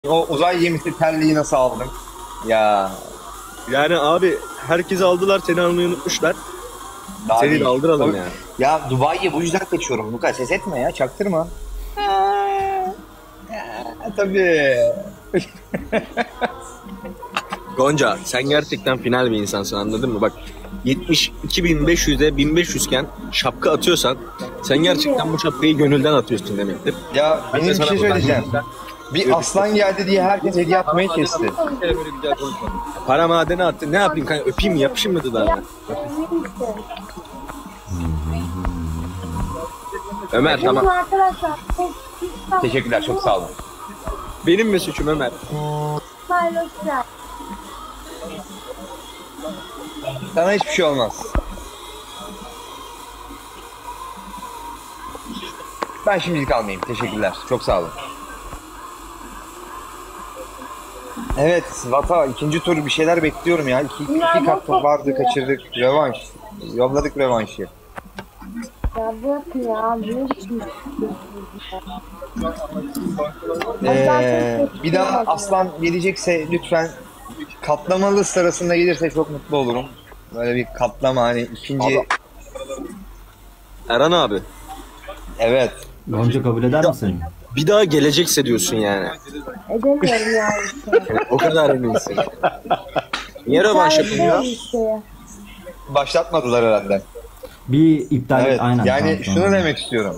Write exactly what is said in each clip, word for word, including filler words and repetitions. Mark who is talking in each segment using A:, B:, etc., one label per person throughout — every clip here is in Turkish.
A: O uzay gemisi terliği nasıl aldın? Ya
B: Yani abi herkesi aldılar, seni almayı unutmuşlar.
A: daha
B: Seni
A: değil.
B: de aldıralım
A: O-
B: yani.
A: Ya Dubai'ye bu yüzden kaçıyorum. Luka ses etme ya, çaktırma. Ha, tabii.
B: Gonca sen gerçekten final bir insansın, anladın mı? Bak yetmiş iki bin beş yüze bin beş yüz iken şapka atıyorsan sen gerçekten bu şapkayı gönülden atıyorsun demektir.
A: Ya
B: Ben de
A: benim bir
B: sana
A: şey
B: buradan
A: söyleyeceğim.
B: gönülden-
A: Bir aslan geldi diye herkes hediye atmayı kesti.
B: Para madeni attı. Ne yapayım kanka? Öpeyim mi? Yapışayım mı dudağına? Ömer tamam.
C: Arkadaşlar,
A: Teşekkürler, çok sağ olun.
B: Benim mi suçum Ömer?
C: paylaşacağım.
A: Sana hiçbir şey olmaz. Ben şimdilik almayayım. Teşekkürler. Çok sağ olun. Evet, Vata ikinci tur bir şeyler bekliyorum ya. İki, iki kat vardı, kaçırdık. Revanş. Yolladık revanşı.
C: Ya bırak ya, ne biçim
A: Ee, bir daha aslan gelecekse lütfen katlamalı sırasında gelirse çok mutlu olurum. Böyle bir katlama hani ikinci...
B: Abi. Erhan abi.
A: Evet.
D: Gonca kabul eder misin?
B: Bir daha gelecekse diyorsun yani.
C: edemiyorum ya işte.
B: O kadar eminsin. Niye rövanş yapılmıyor?
C: Işte.
A: Başlatmadılar herhalde.
D: Bir iptal
A: Evet.
D: aynen.
A: Yani
D: tamam,
A: şunu
D: tamam.
A: demek istiyorum.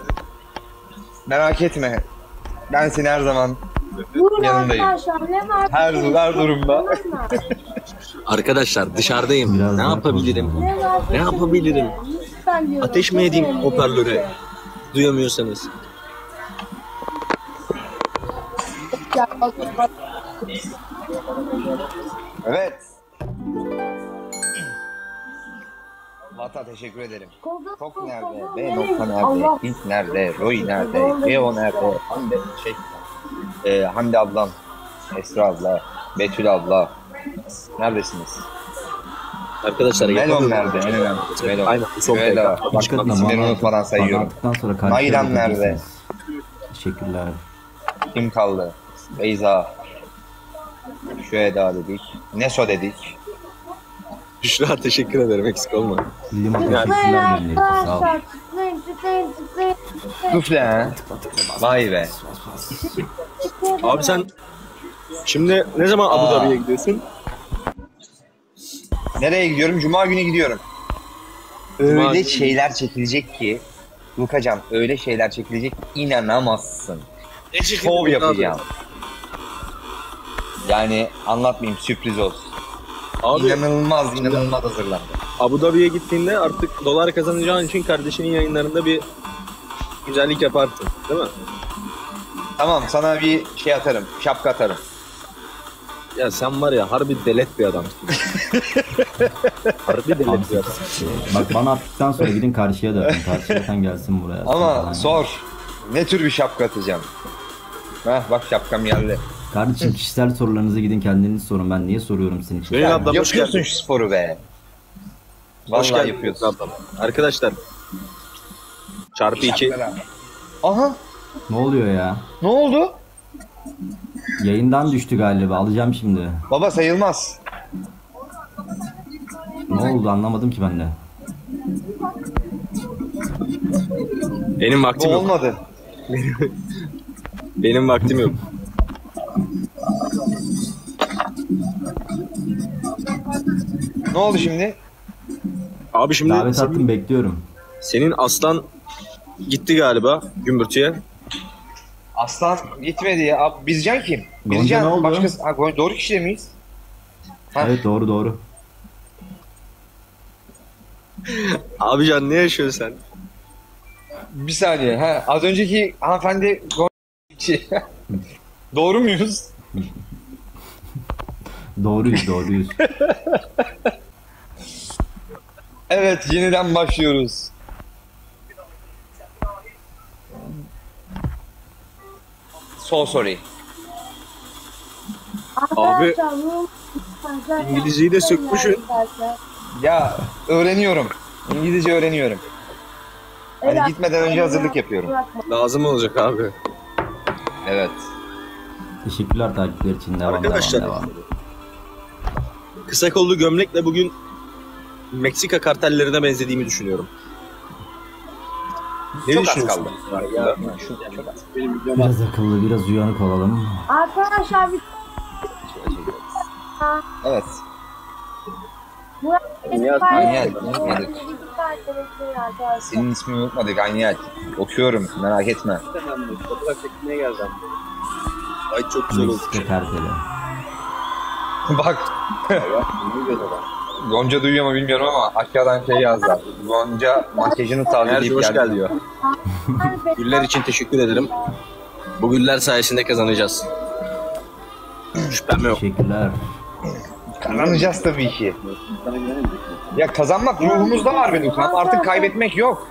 A: Merak etme. Ben seni her zaman
C: Buyurun
A: yanındayım.
C: arkadaşlar, ne var?
A: Her, her durumda.
C: Tamam mı?
B: Arkadaşlar dışarıdayım.
D: Biraz
B: Ne
D: daha
B: yapabilirim?
D: konuşalım.
C: Ne var?
B: Ne yapabilirim?
C: Lütfen diyorum.
B: Ateş mi edeyim hoparlöre? Duyamıyorsanız.
A: Evet. Vata teşekkür ederim. Tok nerede? B nokta nerede? Hint nerede? Roy nerede? Geo nerede? Hande şey. Ee, Hande ablam. Esra abla. Betül abla. Neredesiniz?
B: Arkadaşlar
A: Melon
B: yapalım.
A: nerede? En önemlisi Melon.
B: Aynen. Son
A: Şöyle
B: dakika.
A: bak,
D: Hakikaten
A: isimleri
D: bana-
A: unutmadan sayıyorum.
D: Bana sonra karşıya
A: Maydan
D: bakabilirsiniz.
A: nerede?
D: Teşekkürler.
A: Kim kaldı? Beyza. Şu Eda dedik. Neso dedik.
B: Büşra teşekkür ederim, eksik olma.
D: Limo
C: Tıklayın
D: teşekkürler millet. Sağ ol.
C: arkadaşlar. Tıklayın, tıklayın, tıklayın.
A: Tufle ha. Vay be.
B: Abi sen şimdi ne zaman Abu
A: Aa.
B: Dhabi'ye gidiyorsun?
A: Nereye gidiyorum? Cuma günü gidiyorum.
B: Cuma
A: Öyle
B: günü.
A: şeyler çekilecek ki Lukacan, öyle şeyler çekilecek inanamazsın. Şov yapacağım. Yani anlatmayayım, sürpriz olsun.
B: Abi
A: İnanılmaz inanılmaz hazırlandım.
B: Abu Dhabi'ye gittiğinde artık dolar kazanacağın için kardeşinin yayınlarında bir güzellik yaparsın, değil mi?
A: Tamam, sana bir şey atarım, şapka atarım.
B: Ya sen var ya harbi delet bir adamsın. harbi
D: Abi,
B: delet bir adamsın.
D: bak bana attıktan sonra gidin karşıya da. Karşıdan gelsin buraya.
A: Ama
D: Sonra-
A: sor, ne tür bir şapka atacağım? Heh, bak şapkam geldi.
D: Kardeşim kişisel sorularınızı gidin kendiniz sorun. Ben niye soruyorum senin için?
B: Benim
A: Sen
B: ablam hoş
A: yapıyorsun
B: geldin.
A: şu sporu be.
B: Hoş
A: Vallahi
B: geldin
A: yapıyorsun.
B: ablam. Arkadaşlar çarpı iki.
A: Aha,
D: Ne oluyor ya?
A: ne oldu?
D: Yayından düştü galiba. Alacağım şimdi.
A: Baba sayılmaz.
D: Ne oldu anlamadım ki ben de.
B: Benim
A: Bu
B: vaktim yok.
A: olmadı.
B: Benim vaktim yok.
A: Ne oldu şimdi?
B: Abi şimdi
D: Davet
B: senin,
D: attım bekliyorum.
B: senin aslan gitti galiba gümbürtüye.
A: Aslan gitmedi ya. Abi, Bizcan kim?
D: Gonca
A: Bizcan
D: ne oldu?
A: başkası. Ha, Gon- doğru kişide miyiz? Ha.
D: Evet doğru doğru.
B: Abi can ne yaşıyorsun sen?
A: Bir saniye. Ha, az önceki hanımefendi Gon- doğru muyuz?
D: Doğruyuz doğruyuz.
A: Evet, yeniden başlıyoruz. So sorry.
C: Arkadaşlar, bu-
B: İngilizceyi de sökmüşsün.
A: Ya öğreniyorum. İngilizce öğreniyorum. Hani
C: Evet.
A: gitmeden önce hazırlık yapıyorum.
C: Bırakma.
B: Lazım olacak abi.
A: Evet.
D: Teşekkürler takipler için. Devam
B: Arkadaşlar.
D: devam devam.
B: Kısa kollu gömlekle bugün Meksika kartellerine benzediğimi düşünüyorum. Ne
A: Çok az
B: düşünüyorsun?
A: kaldı. Ya, şu, çok az.
D: Biraz akıllı, biraz uyanık olalım.
C: Arkadaşlar bir
A: Evet.
C: Burak
A: Nihat, Nihat, Nihat.
C: Arkadaşlar.
A: Senin ismini unutmadık Ayniyat. Okuyorum merak etme.
B: Fotoğraf çekmeye geleceğim. Ay çok güzel olmuş.
D: Meksika karteli.
A: Bak. Gonca duyuyor mu bilmiyorum ama aşağıdan şey yazdı. Gonca makyajını
B: Enerji
A: tazeleyip
B: hoş
A: geldi
B: geldi diyor. Güller için teşekkür ederim. Bu güller sayesinde kazanacağız. Şüphem yok.
D: Teşekkürler.
A: Kazanacağız tabii ki. Ya kazanmak ruhumuzda var be Lukan. Artık kaybetmek yok.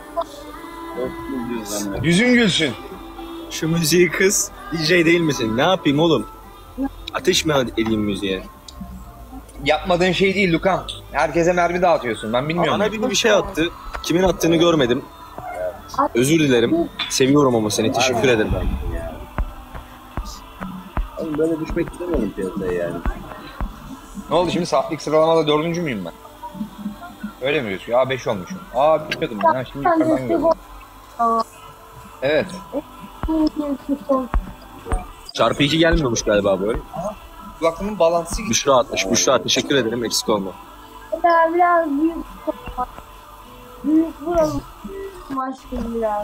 A: Yüzün gülsün.
B: Şu müziği kız. D J değil misin? Ne yapayım oğlum? Ateş mi edeyim müziğe?
A: Yapmadığın şey değil Lukan. Herkese mermi dağıtıyorsun. Ben bilmiyorum.
B: Bana biri bir şey attı. Kimin attığını görmedim. Özür dilerim. Seviyorum ama seni. Teşekkür ederim.
E: Oğlum böyle düşmek istemiyorum piyasaya yani.
A: Ne oldu şimdi? Saatlik sıralamada dördüncü müyüm ben? Öyle mi diyorsun? Aa beş olmuşum. Aa bilmiyordum ya. Şimdi yukarıdan gördüm. Evet.
B: Çarpı iki gelmiyormuş galiba böyle.
A: Kulaklığımın bağlantısı gitti.
B: Büşra atmış. Büşra teşekkür ederim. Eksik olma.
C: Biraz, biraz büyük büyük vuralım aşkım biraz.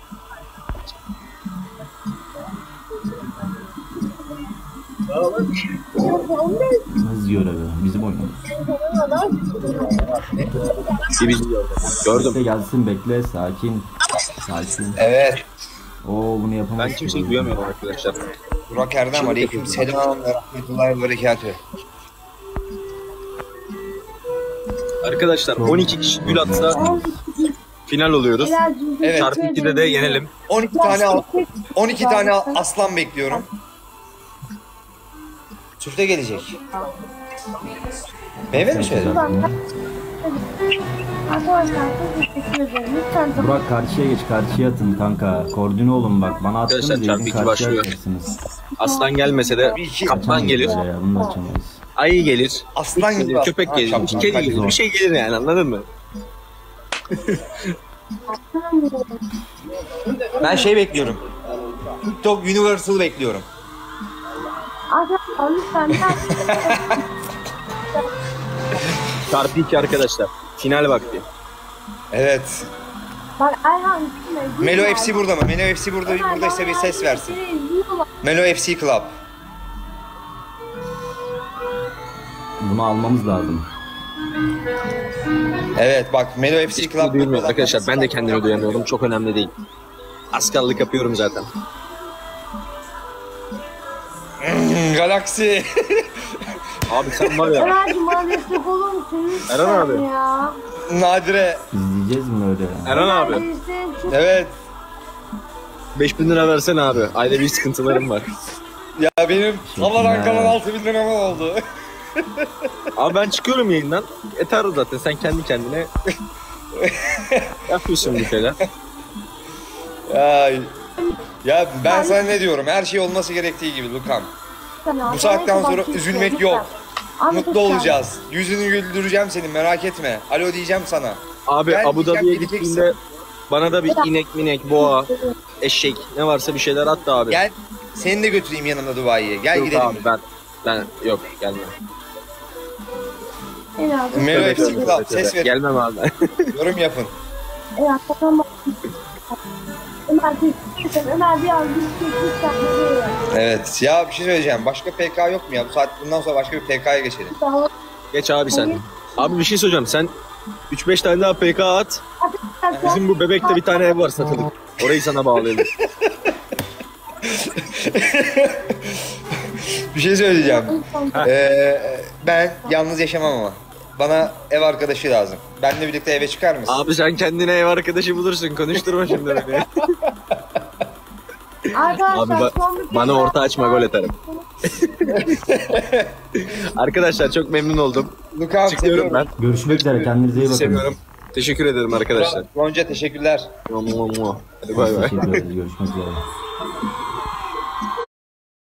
D: Hız görevi. Bizim oyunumuz.
B: Bir bizi gördüm.
D: Bekle gelsin bekle. Sakin. Sakin.
A: Evet.
D: Oo bunu yapamaz.
B: Ben kimseyi duyamıyorum arkadaşlar.
A: Burak Erdem aleyküm selam ve rahmetullahi ve berekatühü.
B: Arkadaşlar on iki kişi gül atsa final oluyoruz.
A: Evet.
B: Çarpı ikide de yenelim.
A: on iki tane al- on iki tane aslan bekliyorum. Çifte gelecek. Meyve mi söyledin?
C: Arkadaşlar çok teşekkür ederim. Lütfen
D: Burak karşıya geç. Karşıya atın kanka. Koordine olun bak. Bana attınız
B: Arkadaşlar,
D: ya.
B: çarpı iki
D: Karşıya
B: başlıyor.
D: atacaksınız.
B: Aslan gelmese de
A: Bir iki
B: kaplan gelir.
D: Ya, bunu da açamayız.
B: Ayı gelir.
A: aslan gibi.
B: Köpek
A: Ha,
B: gelir.
A: şapşal.
B: Kedi gelir. Bir şey gelir yani anladın mı?
A: Ben şey bekliyorum. TikTok Universal bekliyorum.
C: Arkadaşlar lütfen
B: Çarpı iki arkadaşlar. Final vakti.
A: Evet.
C: bak Ayhan gitme.
A: Melo F C burada mı? Melo F C burada buradaysa bir ses versin. Melo F C Club.
D: Bunu almamız lazım.
A: Evet bak Melo F C
B: Hiç
A: Club.
B: duymuyorum arkadaşlar. Ben de kendimi duyamıyorum. Çok önemli değil. Askallık yapıyorum zaten.
A: Hmm, Galaxy.
B: Abi sen var ya.
C: Erhan'cığım bana destek olur musun? Lütfen
B: Erhan abi.
C: ya.
A: Nadire.
D: İzleyeceğiz mi öyle?
B: Erhan abi.
C: Desteğin çok-
A: Evet.
B: beş bin lira versene abi. Ayda bir sıkıntılarım var.
A: Ya benim havadan
D: Teşekkürler.
A: kalan altı bin liram oldu.
B: Abi ben çıkıyorum yayından. Yeter zaten. Sen kendi kendine yapıyorsun bir şeyler.
A: Ya, ya ben sana ne diyorum? Her şey olması gerektiği gibi Lukan. Bu saatten sonra üzülmek yok. Mutlu olacağız. Yüzünü güldüreceğim senin merak etme. Alo diyeceğim sana.
B: Abi
A: Gel
B: Abu
A: diyeceğim,
B: Dhabi'ye
A: gideceksin.
B: gittiğinde bana da bir inek minek, boğa, eşek ne varsa bir şeyler at da abi.
A: Gel seni de götüreyim yanımda Dubai'ye. Gel
B: Yok
A: gidelim.
B: abi ben ben yok gelmem.
A: Melo
B: Evet,
A: F C
B: evet,
A: Club
B: evet,
A: ses
B: evet.
A: verin.
B: Gelmem abi.
A: Yorum yapın.
C: Evet, tamam. Ömer teşekkür ederim. Ömer biraz bir şey lütfen.
A: Evet ya bir şey söyleyeceğim. Başka P K yok mu ya? Bu saat bundan sonra başka bir P K'ya geçelim.
B: Geç abi sen. Abi bir şey söyleyeceğim. Sen üç beş tane daha P K at. Bizim bu bebekte bir tane ev var satılık. Orayı sana bağlayalım.
A: Bir şey söyleyeceğim. Ee, ben yalnız yaşamam ama. Bana ev arkadaşı lazım. Benle birlikte eve çıkar mısın?
B: Abi sen kendine ev arkadaşı bulursun. Konuşturma şimdi beni.
C: Arkadaşlar,
B: Abi ba-
C: son bir
B: bana
C: kez
B: orta açma, gol atarım. Arkadaşlar çok memnun oldum.
A: Lukan
B: Çıkıyorum
A: seviyorum.
B: ben.
D: Görüşmek üzere. Kendinize iyi
B: Sizi
D: bakın.
B: seviyorum. Teşekkür ederim arkadaşlar.
A: Gonca teşekkürler.
B: Hadi bay bay.
D: Teşekkür ederiz. Görüşmek üzere.